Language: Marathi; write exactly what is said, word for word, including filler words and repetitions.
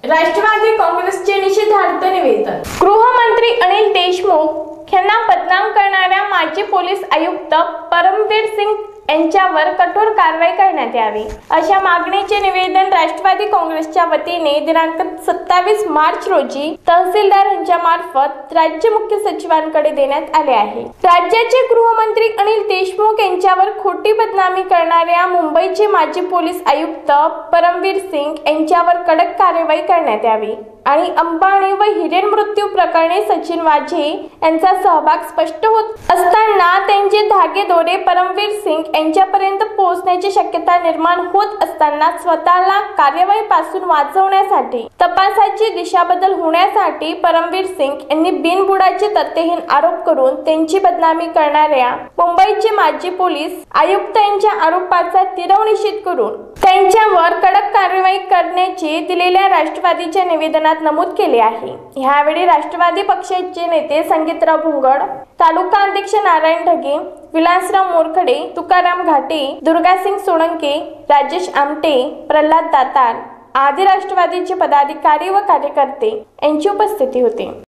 राष्ट्रवादी काँग्रेसचे निषेधार्थ निवेदन। गृहमंत्री अनिल देशमुख यांना बदनाम करणाऱ्या माजी पोलीस आयुक्त परमवीर सिंग यांच्यावर कठोर कारवाई करण्यात यावी अशा मागणीचे निवेदन राष्ट्रवादी काँग्रेसच्या वतीने दिनांक सत्तावीस मार्च रोजी तहसीलदार यांच्या मार्फत राज्य मुख्य सचिवांकडे देण्यात आले आहे। राज्याचे गृहमंत्री अनिल देशमुख यांच्यावर खोटी बदनामी करणाऱ्या मुंबईचे माजी पोलीस आयुक्त परमवीर सिंग यांच्यावर कडक कारवाई करण्यात यावी आणि अंबानी व हिरेन मृत्यू प्रकरणी सचिन वाझे यांचा सहभाग स्पष्ट होत असताना त्यांचे धागेदोरे परमवीर सिंग यांच्यापर्यंत पोहोचण्याची शक्यता निर्माण होत असताना स्वतःला कार्यवाहीपासून वाचवण्यासाठी तपासाची दिशाबदल होण्यासाठी परमवीर सिंग यांनी बिनबुडाचे तथ्यहीन आरोप करून त्यांची बदनामी करणाऱ्या मुंबईचे माजी पोलीस आयुक्त यांच्या आरोपाचा तीव्र निषेध करून त्यांच्यावर कडक कारवाई करण्याचे दिलेल्या राष्ट्रवादीच्या निवेदनात नमूद केले आहे। यावेळी राष्ट्रवादी पक्षाचे नेते संगीतराव भुंगड, तालुका अध्यक्ष नारायण ढगे, विलासराव मोरखडे, तुकाराम घाटे, दुर्गासिंग सोळंके, राजेश आमटे, प्रल्हाद दातार आदी राष्ट्रवादीचे पदाधिकारी व कार्यकर्ते यांची उपस्थिती होती।